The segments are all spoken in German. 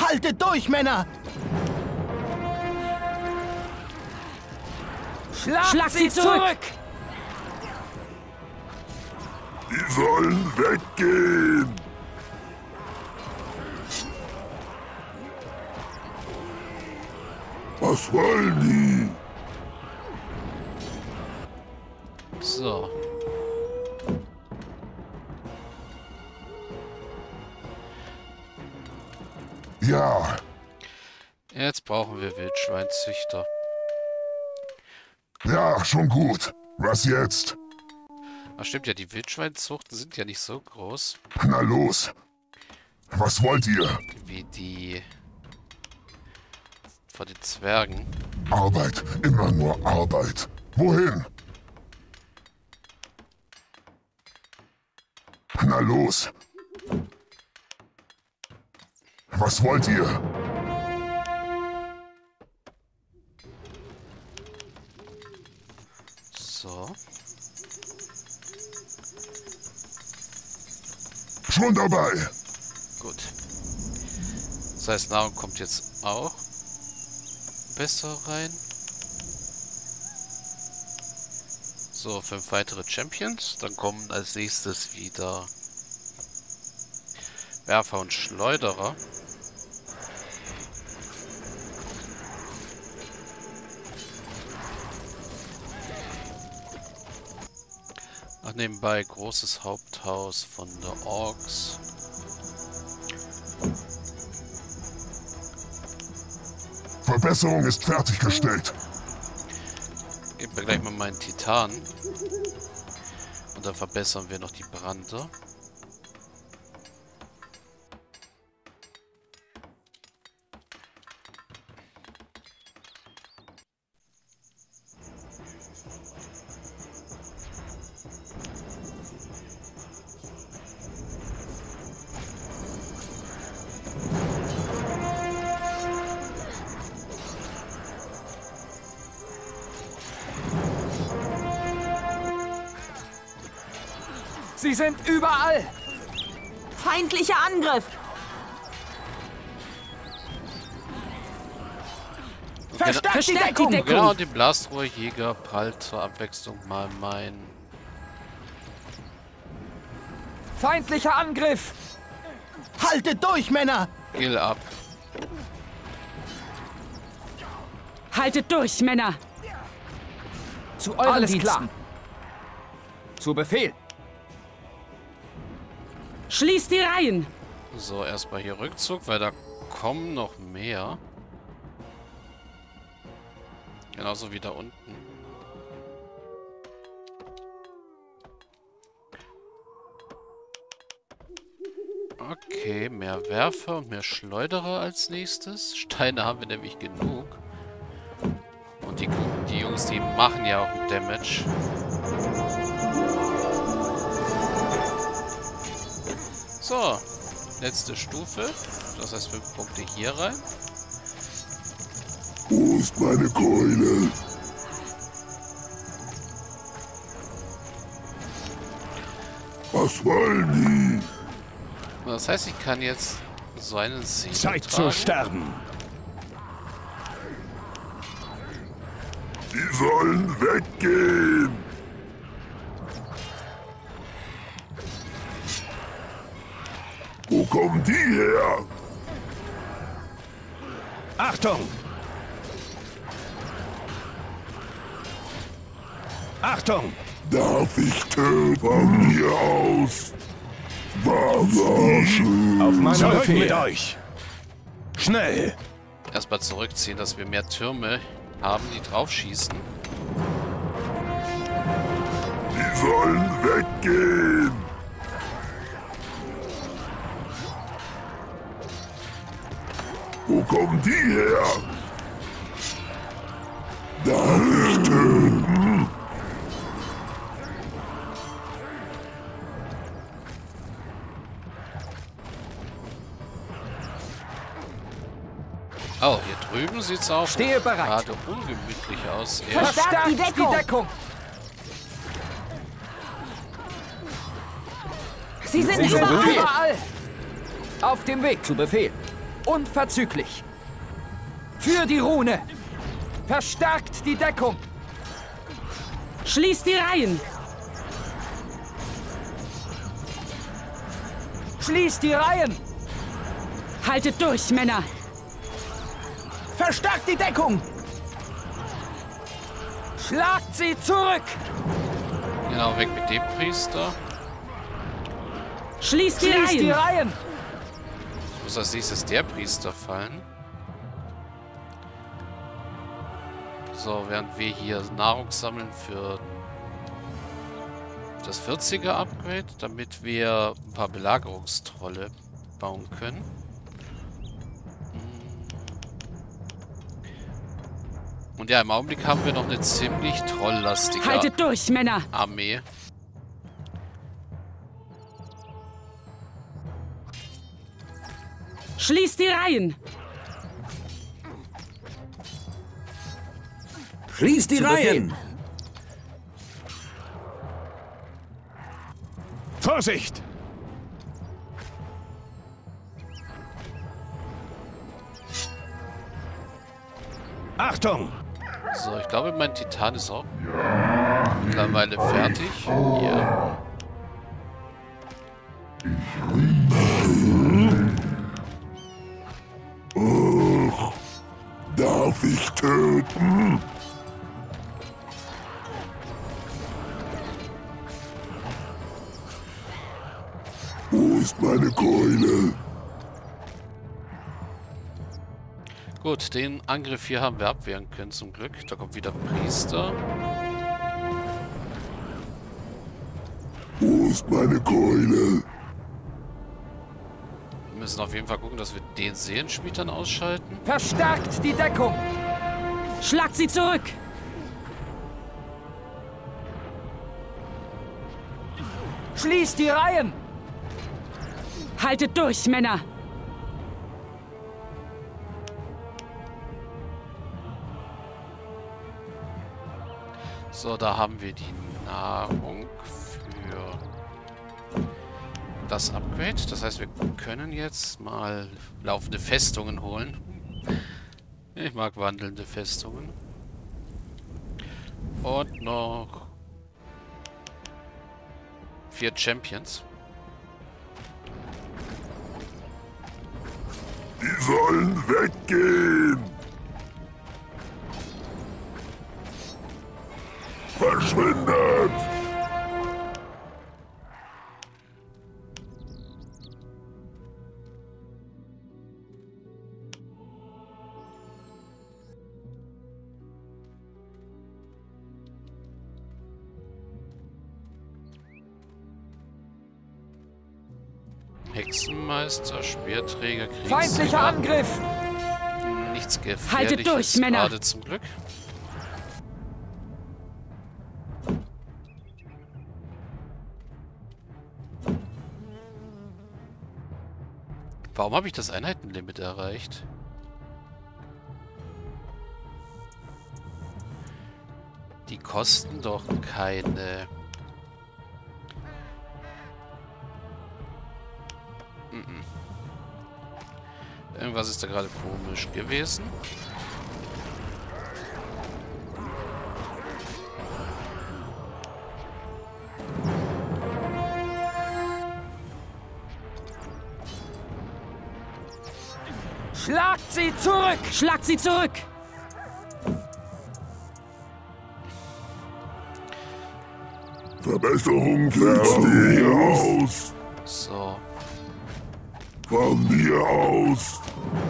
Haltet durch, Männer! Schlag sie zurück! Die sollen weggehen! Was wollen die? So. Ja, Jetzt brauchen wir Wildschweinzüchter. ja, schon gut. Was jetzt? Ach stimmt ja, die Wildschweinzuchten sind ja nicht so groß Na los. Was wollt ihr? wie die von den Zwergen. Arbeit, immer nur Arbeit. Wohin? Na los. Was wollt ihr? So. Schon dabei. Gut. Das heißt, Nahrung kommt jetzt auch besser rein. So, 5 weitere Champions. Dann kommen als nächstes wieder Werfer und Schleuderer. Ach, nebenbei großes Haupthaus von der Orks. Verbesserung ist fertiggestellt. Geben wir gleich mal meinen Titan. Und dann verbessern wir noch die Brander. Sie sind überall! Feindlicher Angriff! Verstärkt die Deckung! Genau, die Blasrohrjäger prallt zur Abwechslung mal mein Feindlicher Angriff! Haltet durch, Männer! Gill ab. Haltet durch, Männer! Zu euren Alles Diensten. klar. Zu Befehl! Schließt die Reihen! So, erstmal hier Rückzug, weil da kommen noch mehr. Genauso wie da unten. Okay, mehr Werfer und mehr Schleuderer als nächstes. Steine haben wir nämlich genug. Und die Jungs, die machen ja auch einen Damage. So, letzte Stufe. Das heißt 5 Punkte hier rein. Wo ist meine Keule? Was wollen die? Das heißt, ich kann jetzt so einen Säbel Zeit zu tragen. sterben. Die sollen weggehen. Wo kommen die her? Achtung! Achtung! Darf ich töten? Von hier aus. Was? Auf meinen Zurück Befehl. mit euch! Schnell! Erstmal zurückziehen, dass wir mehr Türme haben, die drauf schießen. Die sollen weggehen. Wo kommen die her? Darf ich töten? Oh, hier drüben sieht es auch Stehe bereit. gerade ungemütlich aus. Ja. Verstärkt die Deckung! Sie sind Sie sind überall! überall! Auf dem Weg zu Befehl! Unverzüglich. Für die Rune. Verstärkt die Deckung. Schließt die Reihen. Schließt die Reihen. Haltet durch, Männer. Verstärkt die Deckung! Schlagt sie zurück. Genau, weg mit dem Priester. Schließt die Schließt die Reihen. Reihen. Jetzt muss als nächstes der Priester fallen. So, während wir hier Nahrung sammeln für das 40er-Upgrade, damit wir ein paar Belagerungstrolle bauen können. Und ja, im Augenblick haben wir noch eine ziemlich trolllastige Haltet durch, Männer. Armee. Schließt die Reihen. Schließt die Reihen! Vorsicht! Achtung! So, ich glaube, mein Titan ist auch mittlerweile fertig. Hier. Darf ich töten? Wo ist meine Keule? Gut, den Angriff hier haben wir abwehren können zum Glück. Da kommt wieder Priester. Wo ist meine Keule? Wir müssen auf jeden Fall gucken, dass wir den Seelenschmied dann ausschalten. Verstärkt die Deckung. Schlagt sie zurück. Schließt die Reihen. Haltet durch, Männer. So, da haben wir die Nahrung für das Upgrade. Das heißt, wir können jetzt mal laufende Festungen holen. Ich mag wandelnde Festungen. Und noch 4 Champions. Die sollen weggehen! Verschwindet! Hexenmeister, Speerträger, Feindlicher Kriegsherr. Angriff. Nichts Gefährliches Haltet durch, Männer. gerade zum Glück. Warum habe ich das Einheitenlimit erreicht? Die kosten doch keine... Irgendwas ist da gerade komisch gewesen. Schlagt sie zurück. Schlagt sie zurück. Verbesserung von mir aus! So. Von mir aus!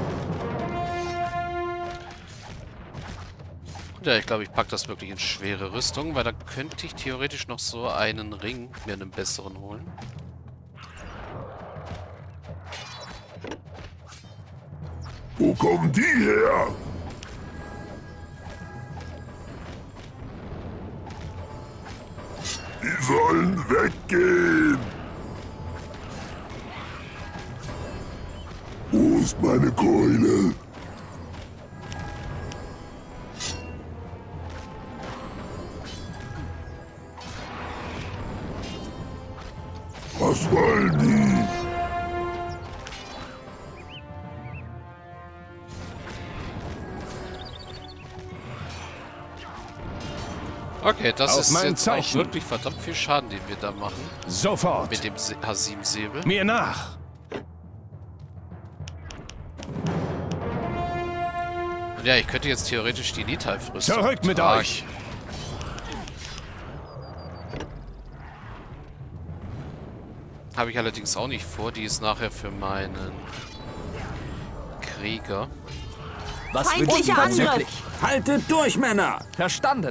Ja, ich glaube, ich packe das wirklich in schwere Rüstung, weil da könnte ich theoretisch noch so einen Ring mir einen besseren holen. Wo kommen die her? Die sollen weggehen! Wo ist meine Keule? Was wollen die? Okay, das Auf ist mein jetzt auch Zeichen. wirklich verdammt viel Schaden, den wir da machen. Sofort. Mit dem H7-Säbel. Mir nach. Und ja, ich könnte jetzt theoretisch die Nithalf-Rüstung Zurück mit tragen. euch. Habe ich allerdings auch nicht vor. Die ist nachher für meinen Krieger. Was Feindlicher wünschen Sie? Angriff. Haltet durch, Männer! Verstanden.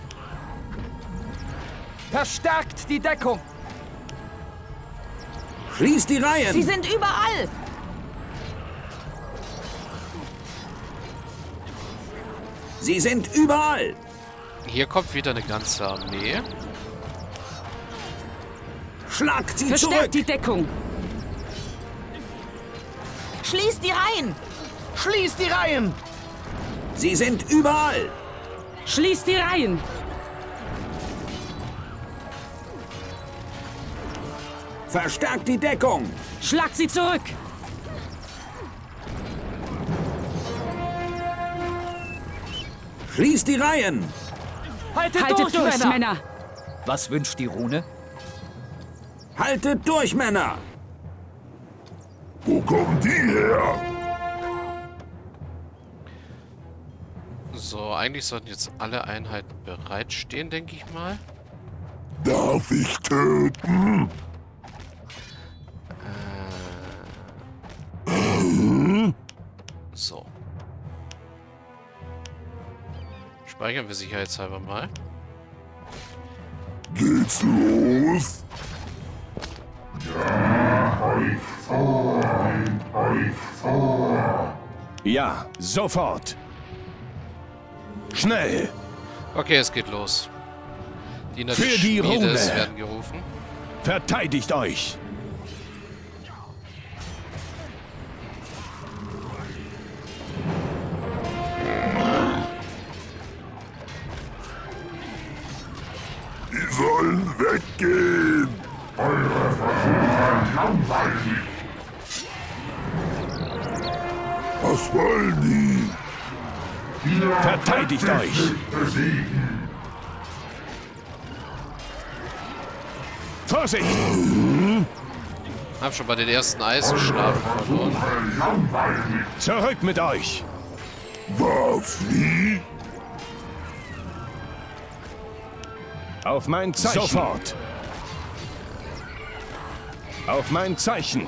Verstärkt die Deckung. Schließt die Sie Reihen! sind überall. Sie sind überall! Hier kommt wieder eine ganze Armee. Schlagt sie Verstärkt zurück! die Deckung. Schließt die Reihen. Schließt die Reihen. Sie sind überall! Schließt die Reihen. Verstärkt die Deckung! Schlagt sie zurück. Schließt die Reihen! Haltet Haltet durch, Männer. Männer. Was wünscht die Rune? Haltet durch, Männer! Wo kommen die her? So, eigentlich sollten jetzt alle Einheiten bereitstehen, denke ich mal. Darf ich töten? So. Speichern wir sicherheitshalber mal. Geht's los? Ja, sofort. Schnell. Okay, es geht los. Diener des Für die Schmiedes Rune. werden gerufen. Verteidigt euch. Die sollen weggehen. Eure Versuche langweilig. Was wollen die? Verteidigt euch. Vorsicht. Hab schon bei den ersten Eisenschlagen verloren. Zurück mit euch. Was? Wie? Auf mein Zeichen. Sofort. Auf mein Zeichen.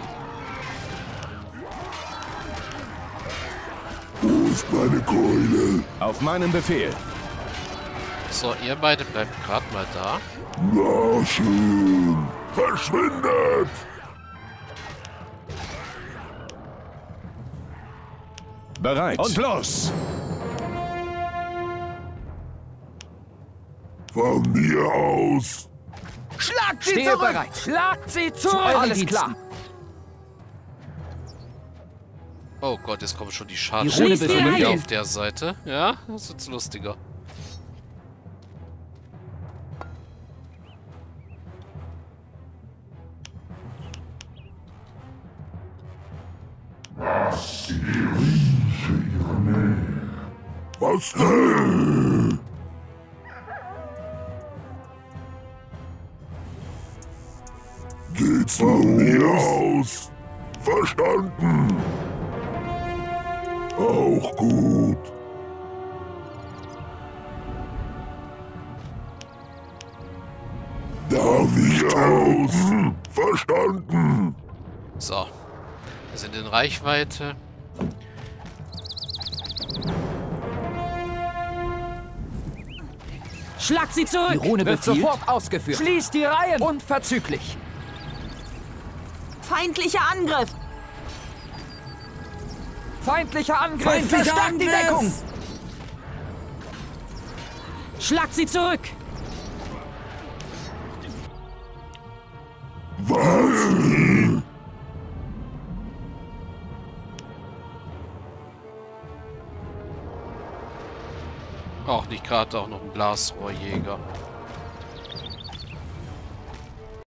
Wo ist meine Keule? Auf meinen Befehl. So, ihr beide bleibt gerade mal da. Na schön. Verschwindet! Bereit. Und los. Von mir aus. Schlagt sie zurück. Bereit. Schlagt sie zurück. Alles klar. Oh Gott, jetzt kommen schon die Rune Schadensschläge befiehlt. auf der Seite. Ja, das wird's lustiger. Was denn? Geht's von mir aus? Verstanden. Auch gut. Darf ich aus? Verstanden. So. Wir sind in Reichweite. Schlagt sie zurück. Die Rune wird sofort ausgeführt. Schließt die Reihen. Unverzüglich. Feindlicher Angriff. Feindlicher Angriff. Feindlicher Verstärkt die Angriff. Deckung. Schlagt sie zurück. Was? Auch nicht gerade auch noch ein Blasrohrjäger.